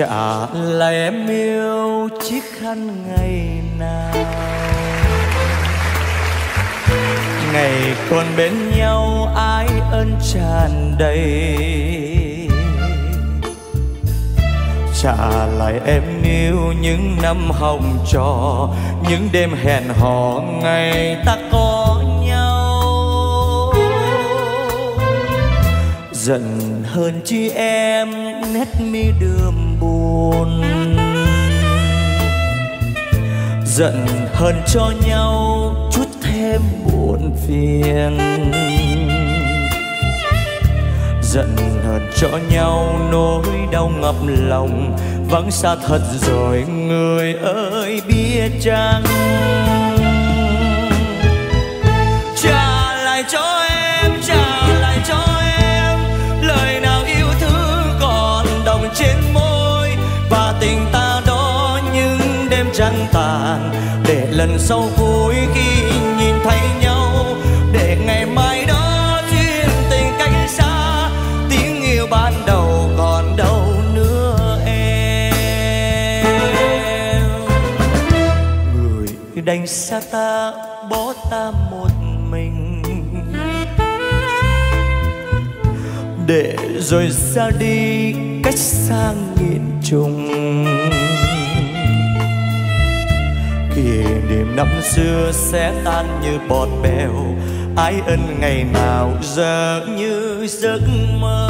trả lại em yêu chiếc khăn ngày nào. Ngày còn bên nhau ái ân tràn đầy, trả lại em yêu những năm hồng trò, những đêm hẹn hò ngày ta có nhau. Giận hơn chi em nét mi đường buồn, giận hơn cho nhau chút thêm buồn phiền, giận hờn cho nhau nỗi đau ngập lòng. Vắng xa thật rồi người ơi biết chăng. Trả lại cho em, trả lại cho em lời nào yêu thương còn đọng trên môi, và tình ta đó những đêm trăng tàn, để lần sau vui khi nhìn thấy nhau, để ngày mai đó duyên tình cách xa, tiếng yêu ban đầu còn đâu nữa em. Người đánh xa ta bỏ ta một mình, để rồi ra đi cách xa nghìn trùng. Kỷ niệm năm xưa sẽ tan như bọt bèo, ái ân ngày nào giờ như giấc mơ.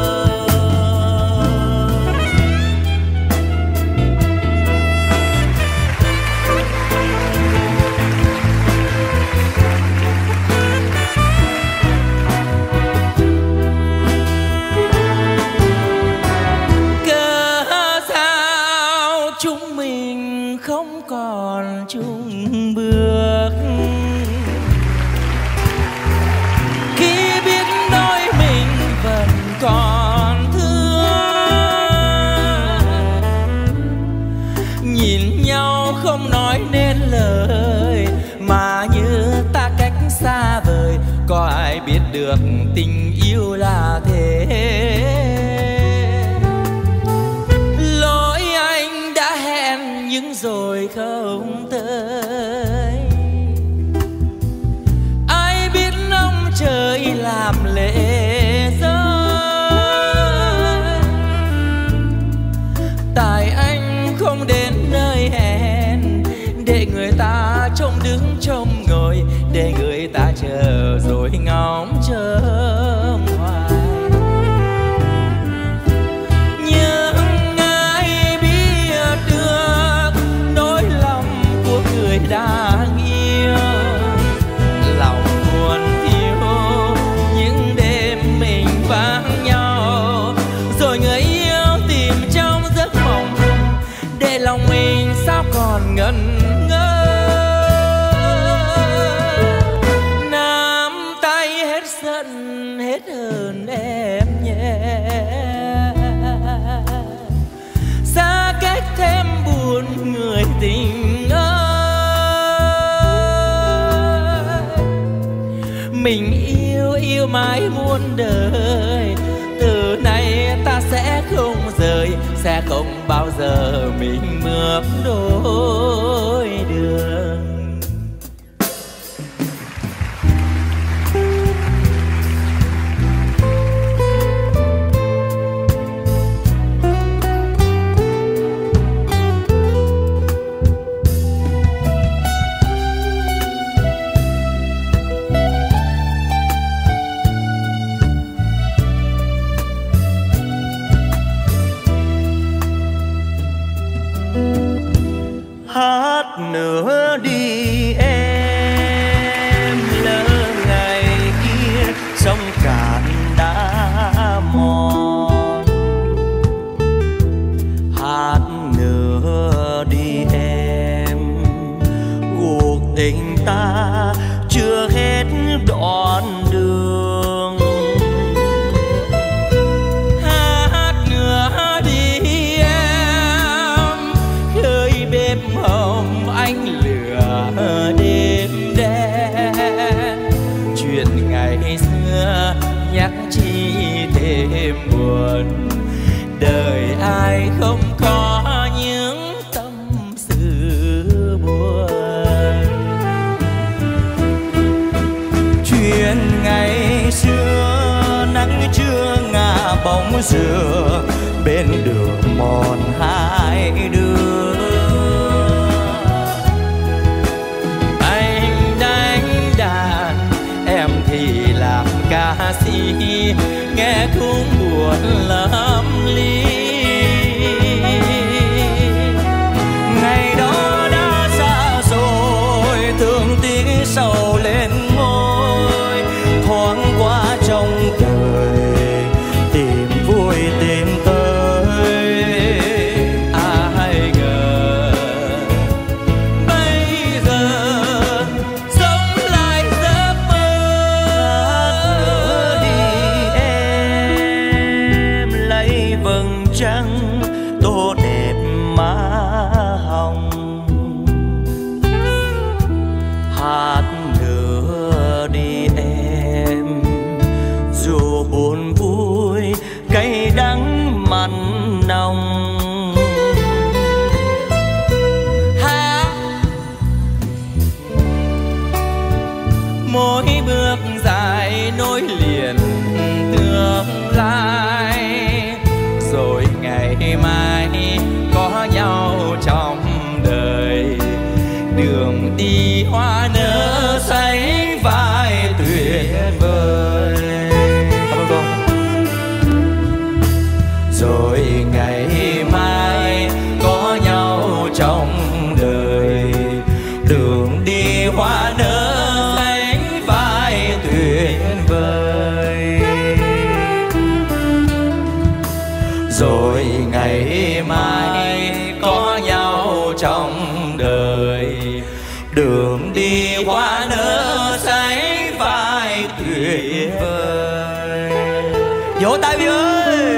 Cớ sao chúng mình không còn chung bước, khi biết đôi mình vẫn còn thương. Nhìn nhau không nói nên lời, mà như ta cách xa vời, có ai biết được tình yêu là thế. Lỗi anh đã hẹn nhưng rồi không tới, ai biết ông trời làm lệ rơi. Tại anh không đến nơi hẹn, để người ta trông đứng trông ngồi, để người ta chờ rồi ngóng trông hoài. Nhưng ai biết được nỗi lòng của người đang yêu, lòng buồn thiếu những đêm mình vắng nhau, rồi người yêu tìm trong giấc mộng, để lòng mình sao còn ngẩn ngơ. Nắm tay hết giận hết hờn em nhé, xa cách thêm buồn người tình ơi. Mình yêu mãi muôn đời, từ nay ta sẽ không rời, sẽ không bao giờ mình bước đôi đường. Hát nữa đi em, lỡ ngày kia sông cạn đã mòn. Hát nữa đi em, cuộc tình ta chưa hết đoạn đường. Hát nữa đi em, khơi bếp hồng anh lửa đêm đen. Chuyện ngày xưa nhắc chi thêm buồn, đời ai không có dừa bên đường mòn hai đứa. Anh đánh đàn, em thì làm ca sĩ, nghe cũng buồn lắm ly. Ngày đó đã xa rồi, thương tiếc sầu lên môi, thoáng qua trong đời tìm vui tìm tới. Ai ngờ bây giờ sống lại giấc mơ. Đi em lấy vầng trăng tô đẹp má hồng, hát nữa đi em dù buồn vui cay đắng mặn nồng. Mỗi bước dài nối liền tương lai, rồi ngày mai có nhau trong đời. Đường đi hoa nở sánh vai tuyệt vời. Rồi ngày mai có nhau trong đời, đường đi hoa nở sánh vai tuyệt vời. Rồi ngày mai có nhau trong đời, đường đi hoa nở sánh vai tuyệt vời. Vỗ tay Vy ơi.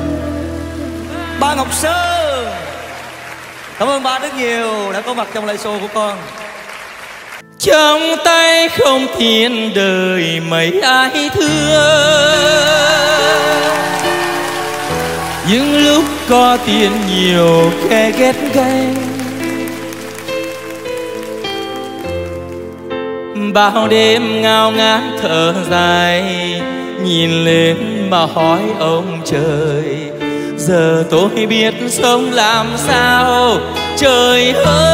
Ba Ngọc Sơn, cảm ơn ba rất nhiều đã có mặt trong live show của con. Trong tay không tiền đời mấy ai thương, những lúc có tiền nhiều kẻ ghét ganh. Bao đêm ngao ngán thở dài, nhìn lên mà hỏi ông trời, giờ tôi biết sống làm sao trời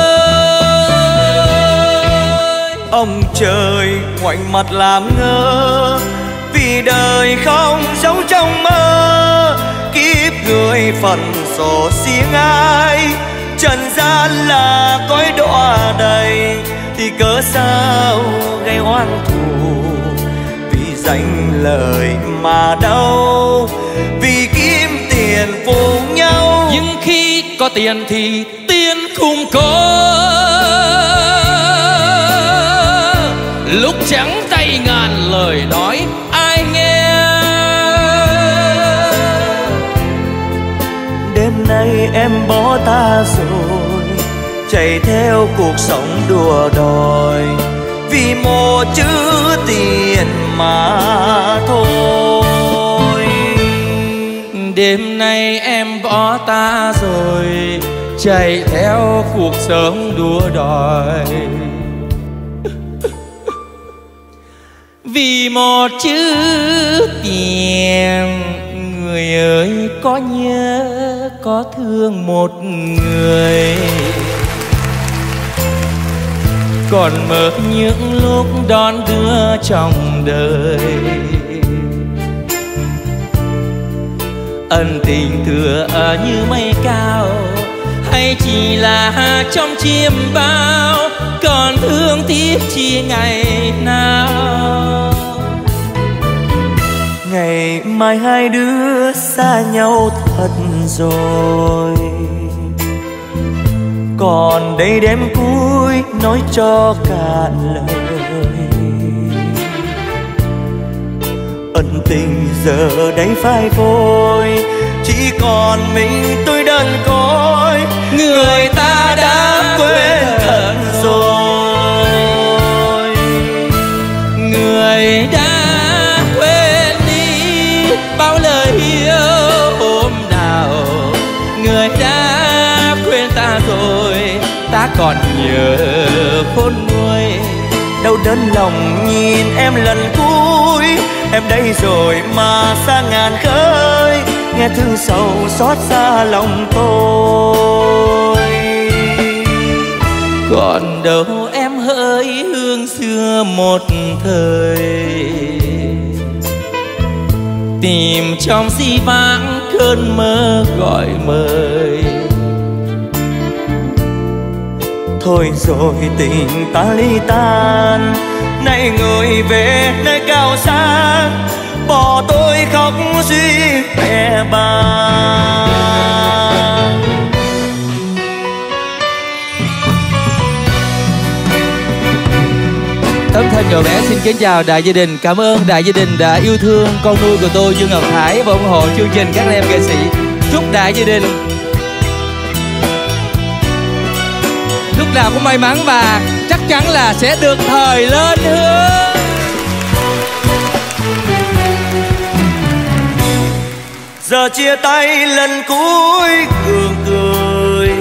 ơi. Ông trời ngoảnh mặt làm ngơ, vì đời không giống trong mơ. Kiếp người phần sổ riêng ai, trần gian là cõi đọa đầy, thì cớ sao gây oan thù, vì danh lời mà đâu, vì kiếm tiền phụ nhau. Nhưng khi có tiền thì tiền cũng có, lúc trắng tay ngàn lời nói ai nghe. Đêm nay em bỏ ta rồi, chạy theo cuộc sống đùa đòi, vì một chữ tiền mà thôi. Đêm nay em bỏ ta rồi, chạy theo cuộc sống đua đòi, vì một chữ tiền. Người ơi có nhớ có thương một người, còn mơ những lúc đón đưa trong đời. Ân tình tựa như mây cao, hay chỉ là trong chiêm bao, còn thương tiếc chi ngày nào. Ngày mai hai đứa xa nhau thật rồi, còn đây đêm cuối nói cho cạn lời. Ân tình giờ đây phai vơi, chỉ còn mình tôi đơn côi. Người ta đã quên thật rồi, người đã quên đi bao lời yêu hôm nào. Người đã quên ta rồi, ta còn nhớ khôn nguôi. đau đớn lòng nhìn em lần cuối, em đây rồi mà xa ngàn khơi. nghe thương sầu xót xa lòng tôi. Còn đâu em hỡi hương xưa một thời, tìm trong di vãng cơn mơ gọi mời. Thôi rồi tình ta ly tan, nay người về nơi cao sang, bỏ tôi khóc suy mẹ bàn. Tấm thân nhỏ bé xin kính chào đại gia đình. Cảm ơn đại gia đình đã yêu thương con nuôi của tôi Dương Ngọc Thái và ủng hộ chương trình các em nghệ sĩ. Chúc đại gia đình lúc nào cũng may mắn và chắc chắn là sẽ được thời lên hương. Giờ chia tay lần cuối gượng cười,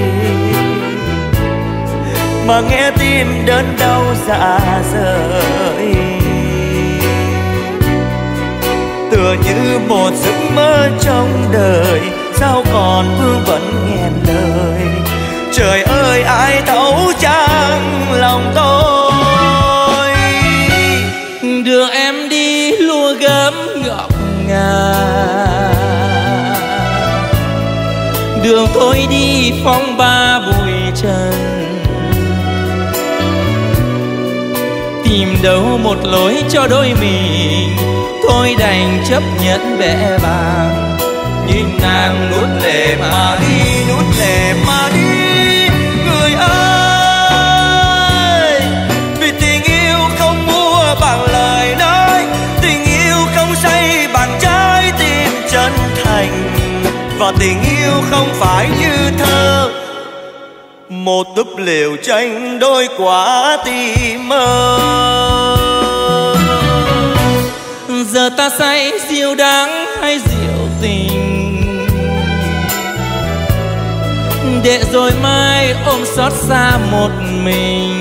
mà nghe tim đớn đau dạ rời. Tựa như một giấc mơ trong đời, sao còn vương vẫn nghẹn lời. Trời ơi ai thấu trang lòng tôi. Đưa em đi lúa gấm ngọc ngà, đường tôi đi phong ba bụi trần. Tìm đâu một lối cho đôi mình, tôi đành chấp nhận bẽ bàng. Nhìn nàng nuốt lệ mà đi, nuốt lệ mà đi. Người ơi, vì tình yêu không mua bằng lời nói, tình yêu không xây bằng trái tim chân thành, và tình yêu không phải như thơ, một túp lều tranh đôi quả tim mơ. Giờ ta say rượu đắng hay rượu tình, để rồi mai ôm xót xa một mình.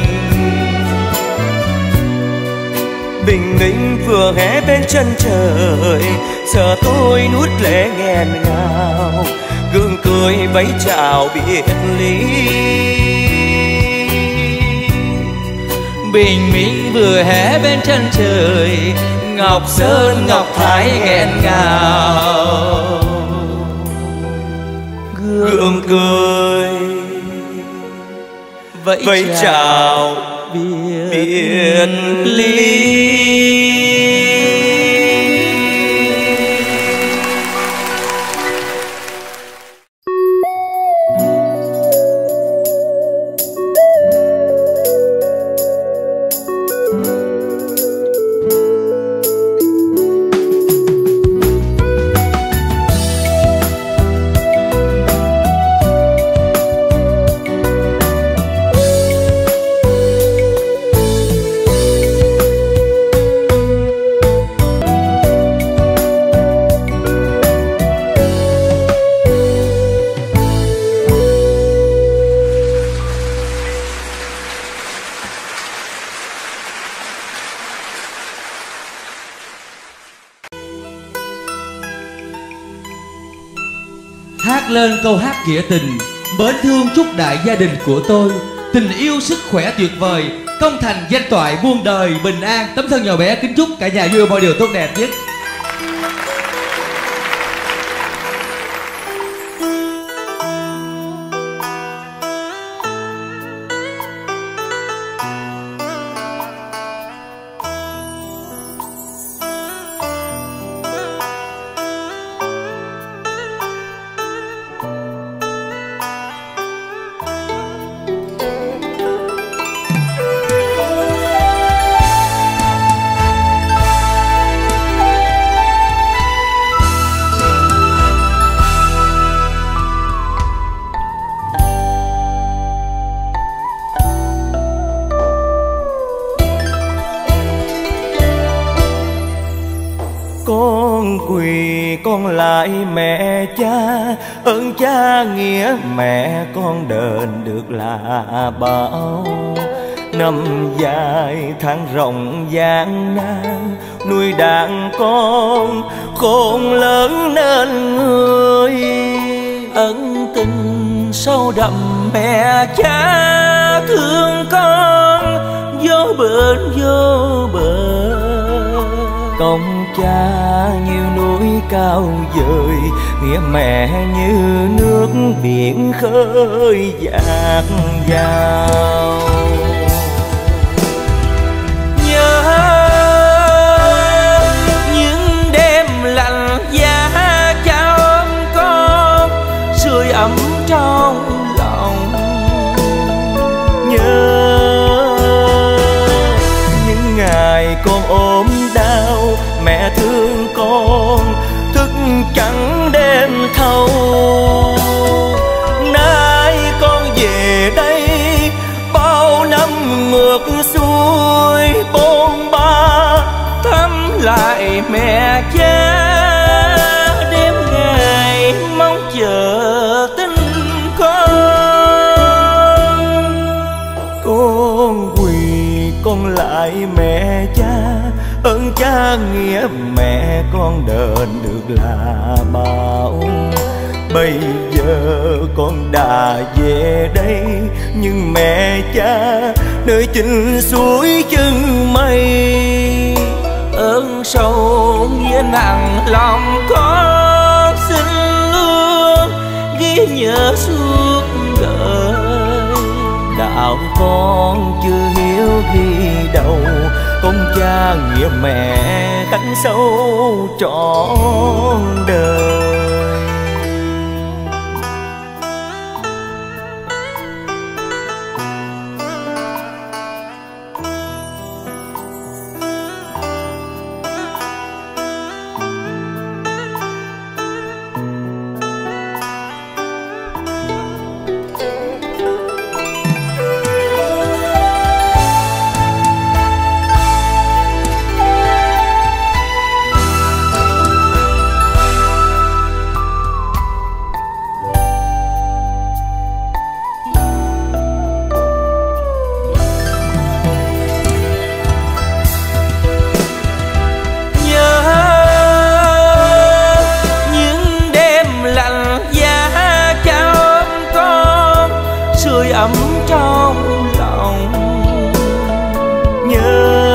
Bình minh vừa ghé bên chân trời, giờ tôi nuốt lệ nghẹn ngào, gượng cười vẫy chào biệt ly. Bình minh vừa hé bên chân trời, ngọc sơn ngọc thái nghẹn ngào, gượng cười vẫy chào biệt ly. Hát lên câu hát nghĩa tình, mến thương chúc đại gia đình của tôi tình yêu sức khỏe tuyệt vời, công thành danh toại muôn đời bình an. Tấm thân nhỏ bé kính chúc cả nhà vui mọi điều tốt đẹp nhất. Con quỳ con lại mẹ cha, ơn cha nghĩa mẹ con đền được là bao. năm dài tháng rộng gian nan, nuôi đàn con khôn lớn nên người. Ân tình sâu đậm mẹ cha thương con vô bến vô bờ. Công cha như núi cao vời, nghĩa mẹ như nước biển khơi dạt dào. Nhớ những đêm lạnh giá cha ôm con, sưởi ấm trong lòng. Nhớ những ngày con ốm đau, mẹ thương con thức trắng đêm thâu. Nay con về đây bao năm ngược xuôi bôn ba, Thăm lại mẹ cha đêm ngày mong chờ tin con. Con quỳ con lại mẹ cha, ơn cha nghĩa mẹ con đền được là bao. Bây giờ con đã về đây, nhưng mẹ cha nơi chinh suối chân mây. Ơn sâu nghĩa nặng lòng con xin luôn ghi nhớ suốt đời. Đạo con chưa hiếu ghi đâu, công cha nghĩa mẹ khắc sâu trọn đời. ấm trong lòng. Nhớ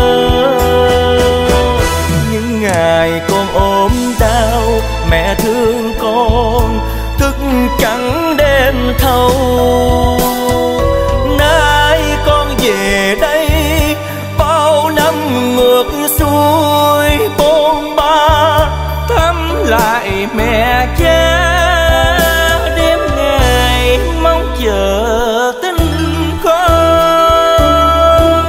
những ngày con ốm đau, mẹ thương con thức trắng đêm thâu. Nay con về đây bao năm ngược xuôi bôn ba, Thăm lại mẹ cha đêm ngày mong chờ tin con.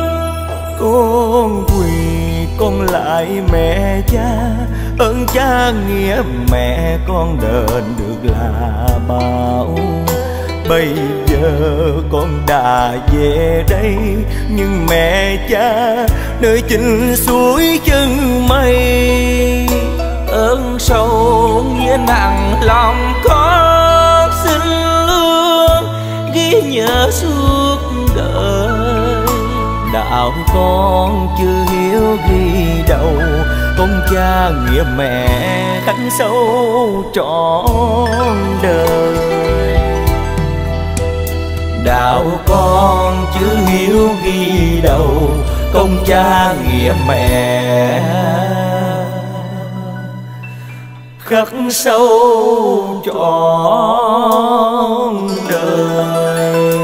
Con quỳ con lại mẹ cha, ơn cha nghĩa mẹ con đền được là bao. Bây giờ con đã về đây, nhưng mẹ cha nơi chinh suối chân mây. Ơn sâu nghĩa nặng lòng con xin luôn ghi nhớ suốt đời. Đạo con chưa hiếu ghi đâu, công cha nghĩa mẹ khắc sâu trọn đời. Đạo con chưa hiếu ghi đâu, công cha nghĩa mẹ khắc sâu trọn đời.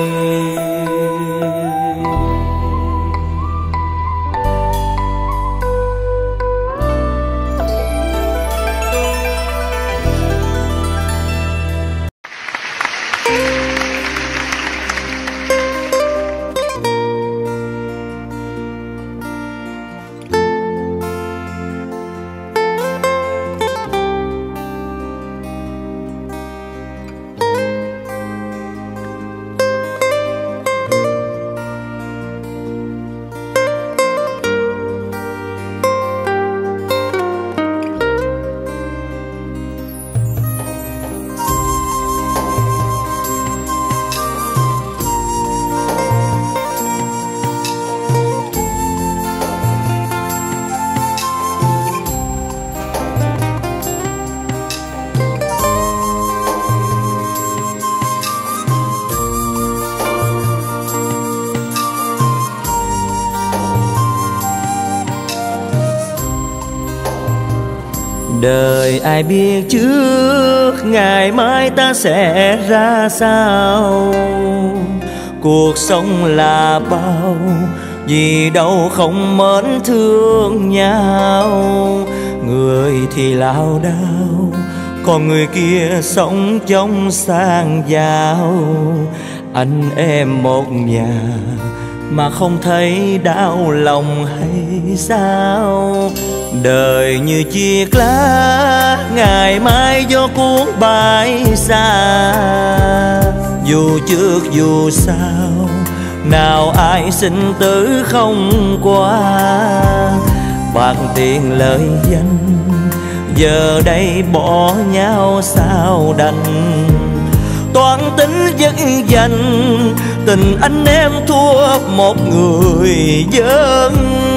Đời ai biết trước ngày mai ta sẽ ra sao. Cuộc sống là bao, vì đâu không mến thương nhau. Người thì lao đao, còn người kia sống trong sang giàu. Anh em một nhà mà không thấy đau lòng hay sao. Đời như chiếc lá ngày mai gió cuốn bay xa. Dù trước dù sau nào ai sinh tử không qua. Bạc tiền lời danh giờ đây bỏ nhau sao đành. Toan tính dứt dành tình anh em thua một người dân.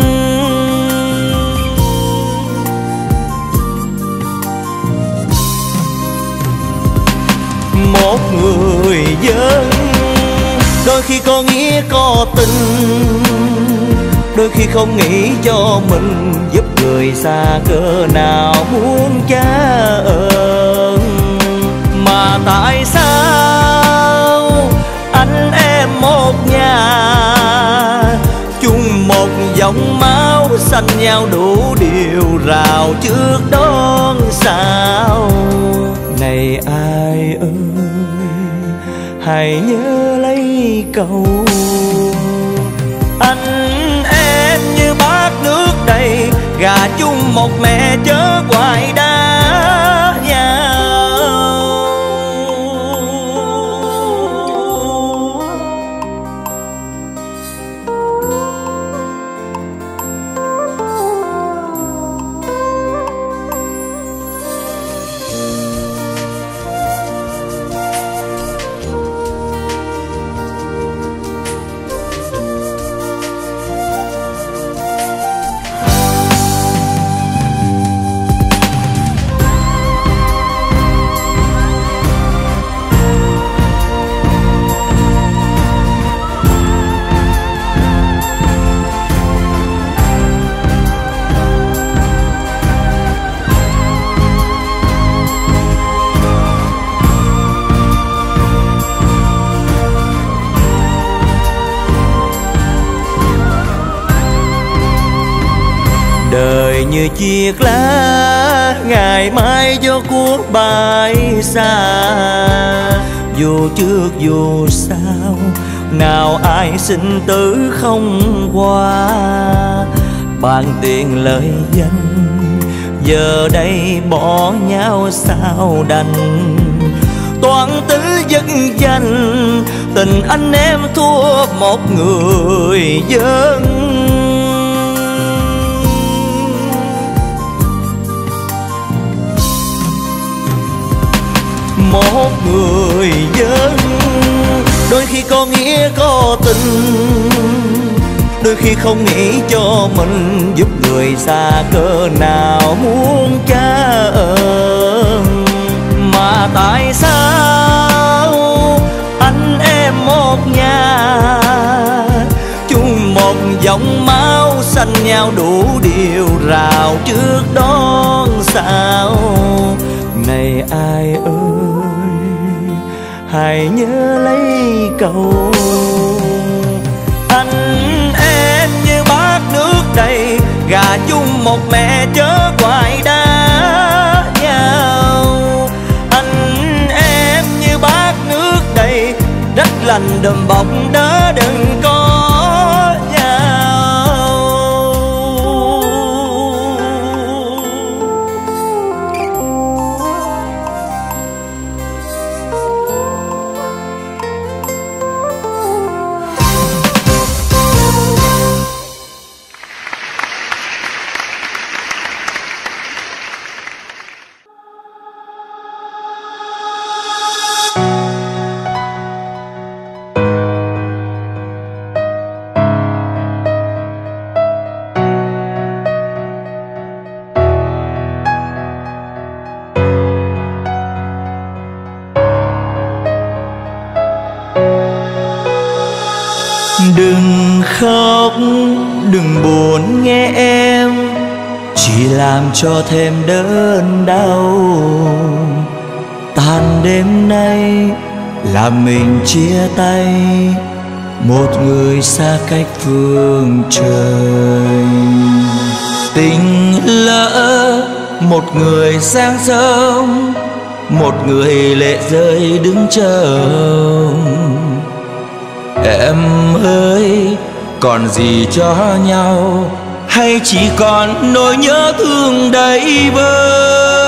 Một người dân đôi khi có nghĩa có tình, đôi khi không nghĩ cho mình, giúp người xa cỡ nào muốn trả ơn. Mà tại sao anh em một nhà, chung một dòng máu xanh nhau đủ điều rào trước đón sao. Này ai ơi hãy nhớ lấy câu anh em như bát nước đầy, gà chung một mẹ chớ hoài đá nhau. Đời như chiếc lá ngày mai gió cuốn bay xa. Dù trước dù sau nào ai sinh tử không qua. Bàn tiền lời danh giờ đây bỏ nhau sao đành. Toan tính dứt danh tình anh em thua một người dân. Một người dân đôi khi có nghĩa có tình, đôi khi không nghĩ cho mình, giúp người xa cỡ nào muốn trả ơn. Mà tại sao anh em một nhà, chung một dòng máu xanh nhau đủ điều rào trước đón sao. Này ai ơi hãy nhớ lấy câu anh em như bát nước đầy, gà chung một mẹ chớ hoài đá nhau. Anh em như bát nước đầy, đất lành đùm bọc đỡ đừng có Đừng khóc, đừng buồn nghe em, chỉ làm cho thêm đớn đau. Tan đêm nay là mình chia tay, một người xa cách phương trời. Tình lỡ một người sang sông, một người lệ rơi đứng chờ. Em ơi, còn gì cho nhau, hay chỉ còn nỗi nhớ thương đầy vơi.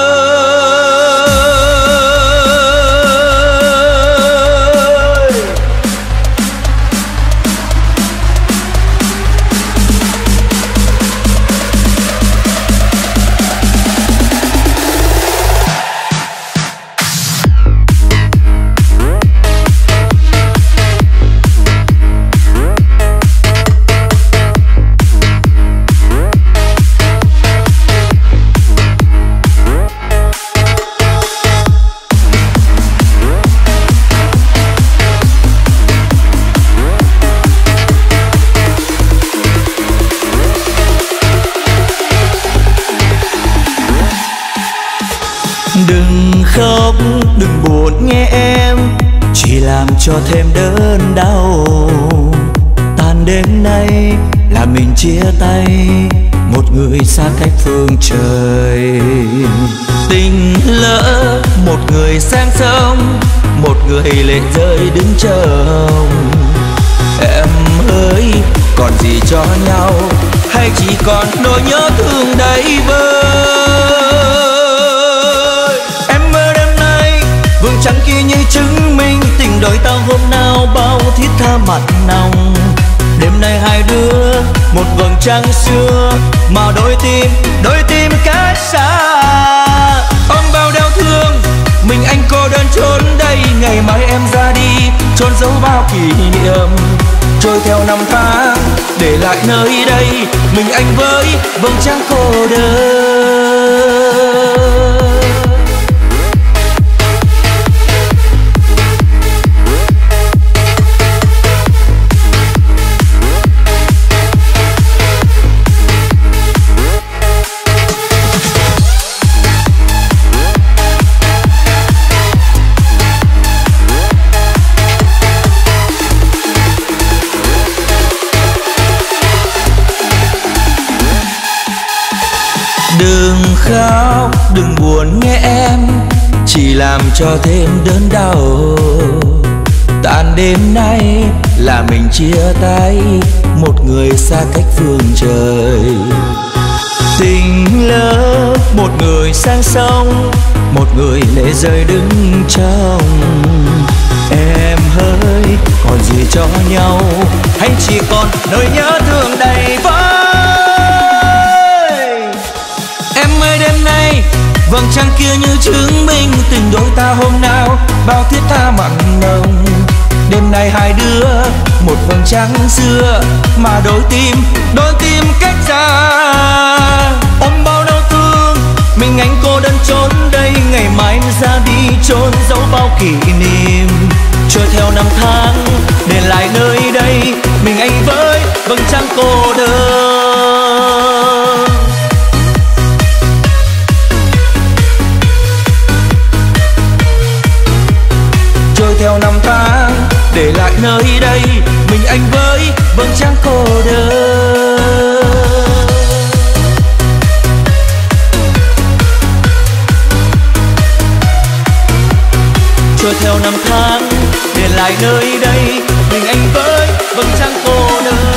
Đừng khóc, đừng buồn nghe em, chỉ làm cho thêm đớn đau. Tan đêm nay là mình chia tay, một người xa cách phương trời. Tình lỡ một người sang sông, một người lệ rơi đứng chờ. Em ơi, còn gì cho nhau, hay chỉ còn nỗi nhớ thương đầy vơi. Vầng trăng kia như chứng minh tình đôi ta hôm nào bao thiết tha mặn nồng. Đêm nay hai đứa một vầng trăng xưa, mà đôi tim cách xa. Ôm bao đau thương, mình anh cô đơn trốn đây. Ngày mai em ra đi, trốn giấu bao kỷ niệm. Trôi theo năm tháng, để lại nơi đây mình anh với vầng trăng cô đơn. Đừng khóc, đừng buồn nghe em, chỉ làm cho thêm đớn đau. Tan đêm nay là mình chia tay, một người xa cách phương trời. Tình lỡ một người sang sông, một người lệ rơi đứng trong. Em ơi, còn gì cho nhau, hay chỉ còn nỗi nhớ thương đầy vơi. Đêm nay vầng trăng kia như chứng minh tình đôi ta hôm nào bao thiết tha mặn nồng. Đêm nay hai đứa một vầng trăng xưa, mà đôi tim cách xa. Ôm bao đau thương, mình anh cô đơn trốn đây. Ngày mai em ra đi, trốn giấu bao kỷ niệm. Trôi theo năm tháng, để lại nơi đây mình anh với vầng trăng cô đơn. Theo năm tháng, để lại nơi đây mình anh với vầng trăng cô đơn. Trôi theo năm tháng, để lại nơi đây mình anh với vầng trăng cô đơn.